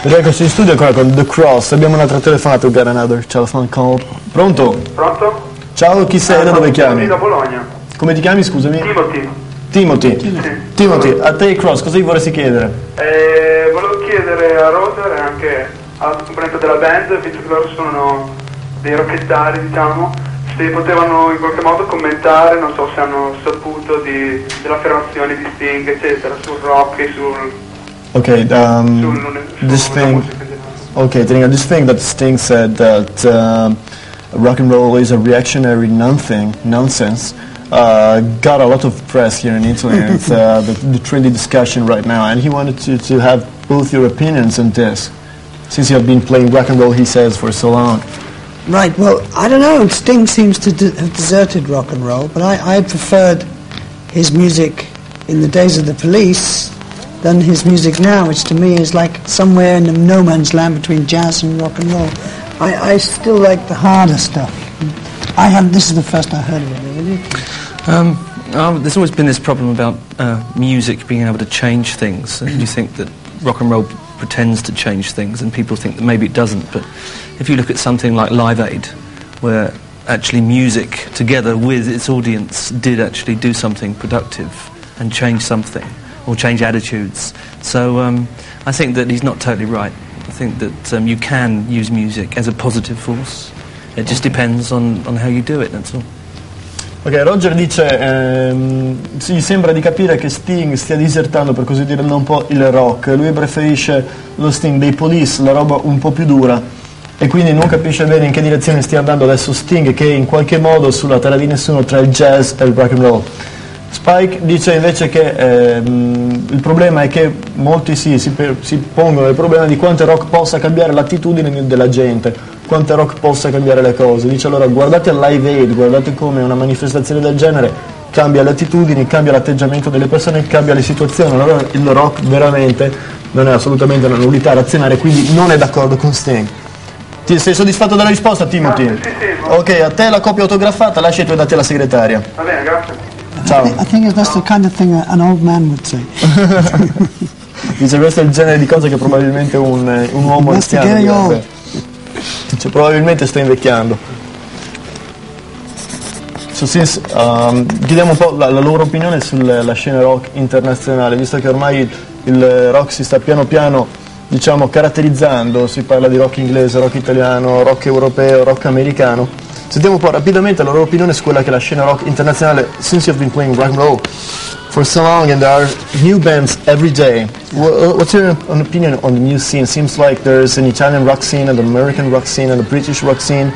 Eccoci in studio qua con The Cross, abbiamo un'altra telefonata, we got another telephone call. Pronto? Pronto? Ciao, chi sei, da dove chiami? Da Bologna. Come ti chiami, scusami? Timothy. Sì. Timothy, a te Cross, cosa gli vorresti chiedere? Volevo chiedere a Roger e anche alla componente della band, visto che loro sono dei rockettari, diciamo, se potevano in qualche modo commentare, non so se hanno saputo dell'affermazione di Sting, eccetera, sul rock e sul... Okay, this thing that Sting said that rock and roll is a reactionary nonsense got a lot of press here in Italy, and it's the trendy discussion right now, and he wanted to have both your opinions on this, since you have been playing rock and roll, he says, for so long. Right, well, I don't know, Sting seems to have deserted rock and roll, but I preferred his music in the days of the Police than his music now, which to me is like somewhere in the no man's land between jazz and rock and roll. I still like the harder stuff. This is the first I heard of it, really. There's always been this problem about music being able to change things, and you think that rock and roll pretends to change things, and people think that maybe it doesn't, but if you look at something like Live Aid, where actually music, together with its audience, did actually do something productive and change something, or change attitudes. So I think that he's not totally right. I think that you can use music as a positive force. It just depends on how you do it, that's all. Ok, Roger dice, gli sembra di capire che Sting stia disertando, per così dire, un po' il rock. Lui preferisce lo Sting dei Police, la roba un po' più dura, e quindi non capisce bene in che direzione stia andando adesso Sting, che è in qualche modo sulla terra di nessuno tra il jazz e il rock and roll. Spike dice invece che il problema è che molti si pongono il problema di quanto il rock possa cambiare l'attitudine della gente, quanto il rock possa cambiare le cose. Dice allora guardate al Live Aid, guardate come una manifestazione del genere cambia le attitudini, cambia l'atteggiamento delle persone, cambia le situazioni. Allora il rock veramente non è assolutamente una nullità razionale, quindi non è d'accordo con Sting. Sei soddisfatto della risposta, Timothy? Sì. Ok, a te la copia autografata, lascia i tuoi dati alla segretaria. Va bene, grazie. Ciao. I think that's the kind of thing an old man would say. Dice questo è il genere di cose che probabilmente un uomo anziano direbbe. Dice probabilmente sta invecchiando. Chiediamo un po' la loro opinione sulla scena rock internazionale, visto che ormai il rock si sta piano piano, diciamo, caratterizzando, si parla di rock inglese, rock italiano, rock europeo, rock americano. Sentiamo un po' rapidamente la loro opinione su quella che è la scena rock internazionale. Since you've been playing rock and roll for so long and there are new bands every day, what's your opinion on the new scene? Seems like there's an Italian rock scene and an American rock scene and a British rock scene,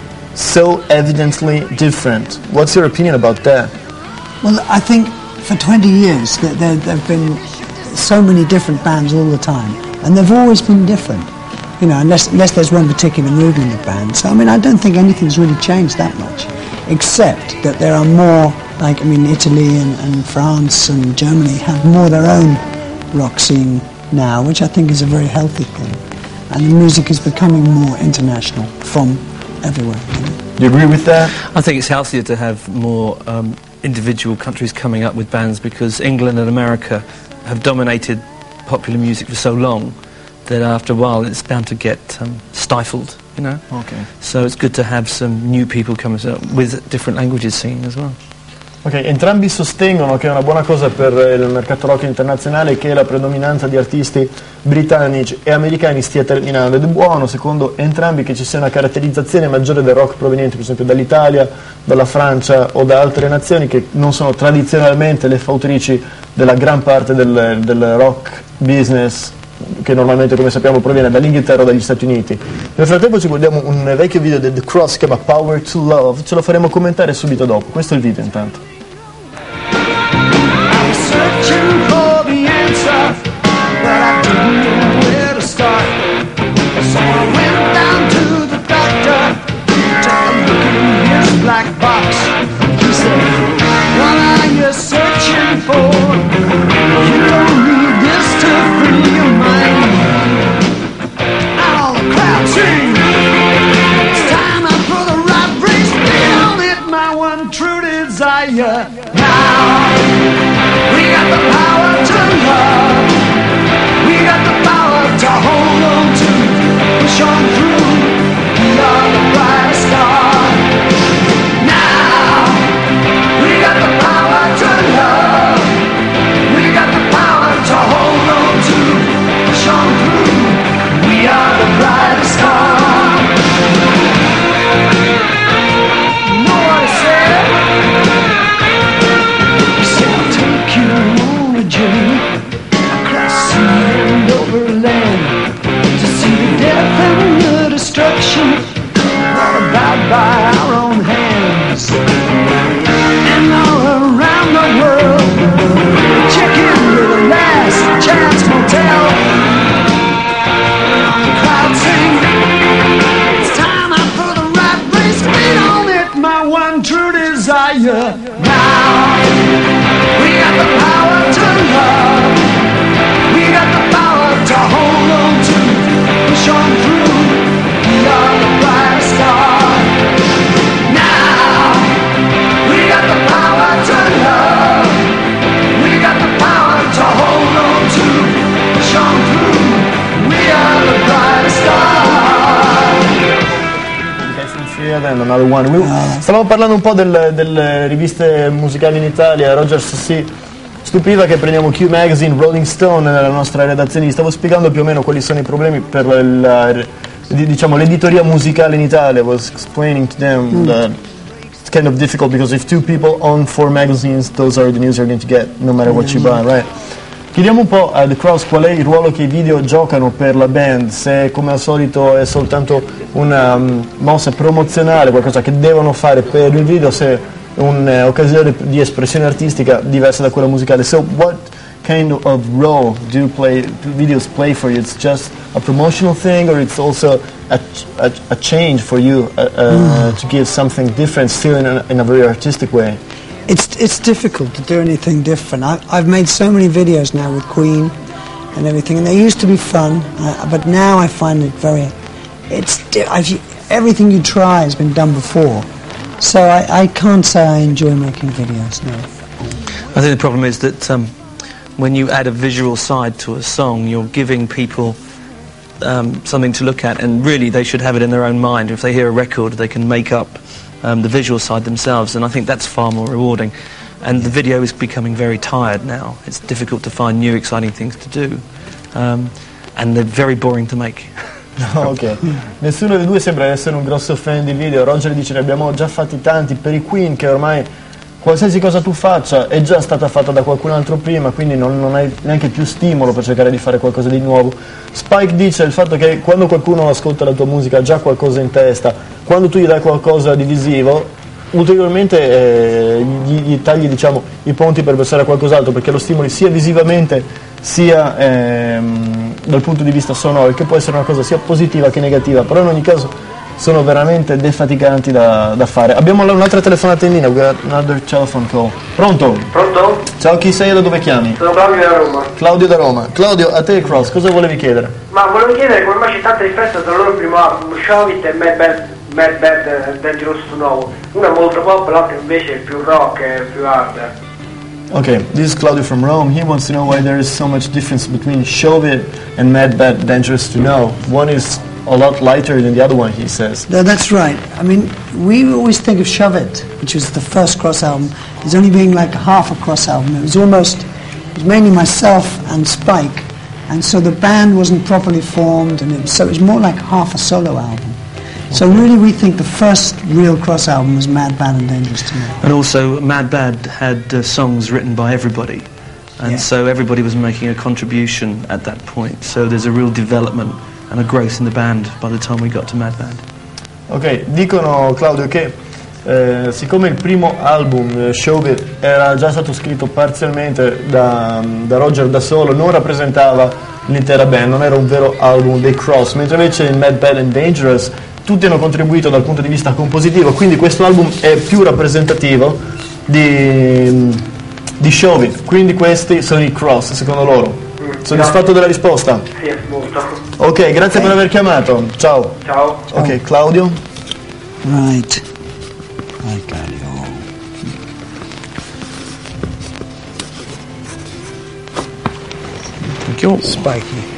so evidently different. What's your opinion about that? Well, I think for 20 years there have been so many different bands all the time, and they've always been different. You know, unless there's one particular mood in the band. So, I mean, I don't think anything's really changed that much, except that there are more, like, I mean, Italy and France and Germany have more their own rock scene now, which I think is a very healthy thing. And the music is becoming more international from everywhere. You know? Do you agree with that? I think it's healthier to have more individual countries coming up with bands, because England and America have dominated popular music for so long that after a while it's bound to get stifled, you know. Okay. So it's good to have some new people coming up with different languages singing as well. Ok, entrambi sostengono che è una buona cosa per il mercato rock internazionale che la predominanza di artisti britannici e americani stia terminando, ed è buono secondo entrambi che ci sia una caratterizzazione maggiore del rock proveniente per esempio dall'Italia, dalla Francia o da altre nazioni che non sono tradizionalmente le fautrici della gran parte del rock business, che normalmente, come sappiamo, proviene dall'Inghilterra o dagli Stati Uniti. Nel frattempo ci guardiamo un vecchio video di The Cross che si chiama Power to Love, ce lo faremo commentare subito dopo. Questo è il video intanto. True desire now. shone through. We are the bright star. Now we got the power to love. We got the power to hold on to. Shone through. We are the bright star. And another one. Stavamo parlando un po' delle riviste musicali in Italia. Roger si stupiva che prendiamo Q Magazine, Rolling Stone nella nostra redazione. Gli stavo spiegando più o meno quali sono i problemi per l'editoria musicale in Italia. I was explaining to them that it's kind of difficult because if two people own 4 magazines, those are the news you're going to get no matter what you buy, right? Chiediamo un po' a The Cross qual è il ruolo che i video giocano per la band, se come al solito è soltanto una mossa promozionale, qualcosa che devono fare per il video, se è un'occasione di espressione artistica diversa da quella musicale. So what kind of role do videos play for you? It's just a promotional thing, or it's also a change for you to give something different, still in a very artistic way? It's difficult to do anything different. I've made so many videos now with Queen and everything, and they used to be fun, but now I find it everything you try has been done before, so I can't say I enjoy making videos now. I think the problem is that when you add a visual side to a song, you're giving people something to look at, and really they should have it in their own mind. If they hear a record, they can make up the visual side themselves, and I think that's far more rewarding. And the video is becoming very tired now. It's difficult to find new exciting things to do, and they're very boring to make. Ok, nessuno dei due sembra essere un grosso fan di video. Roger dice ne abbiamo già fatti tanti per i Queen, che ormai qualsiasi cosa tu faccia è già stata fatta da qualcun altro prima, quindi non hai neanche più stimolo per cercare di fare qualcosa di nuovo. Spike dice il fatto che quando qualcuno ascolta la tua musica ha già qualcosa in testa, quando tu gli dai qualcosa di visivo, ulteriormente gli tagli i ponti per passare a qualcos'altro, perché lo stimoli sia visivamente sia dal punto di vista sonoro, che può essere una cosa sia positiva che negativa, però in ogni caso sono veramente defaticanti da fare. Abbiamo un'altra telefonata in linea, we got another telephone call. Pronto? Pronto? Ciao, chi sei e da dove chiami? Sono Claudio da Roma. Claudio da Roma. Claudio, a te Cross, cosa volevi chiedere? Ma volevo chiedere come mai c'è tanta differenza tra il loro primo album, Show It e Mad Bad Dangerous to Know. Uno è molto pop, l'altro invece è più rock e più hard. Okay, this is Claudio from Rome. He wants to know why there is so much difference between Show It and Mad Bad Dangerous to Know. One is a lot lighter than the other one, he says. No, that's right. I mean, we always think of Shove It, which was the first Cross album, as only being like half a Cross album. It was mainly myself and Spike, and so the band wasn't properly formed, and so it was more like half a solo album. So really we think the first real Cross album was Mad Bad and Dangerous to Know. And also Mad Bad had songs written by everybody, and so everybody was making a contribution at that point, so there's a real development and a growth in the band by the time we got to Mad Band. Ok, dicono Claudio che siccome il primo album, Show It, era già stato scritto parzialmente da Roger da solo, non rappresentava l'intera band, non era un vero album dei Cross, mentre invece in Mad Bad and Dangerous tutti hanno contribuito dal punto di vista compositivo, quindi questo album è più rappresentativo di Show It, quindi questi sono i Cross secondo loro. Soddisfatto della risposta? Sì, molto. Ok, grazie per aver chiamato. Ciao. Ciao. Ok, Claudio. Right. I got it all. Thank you. Spiky.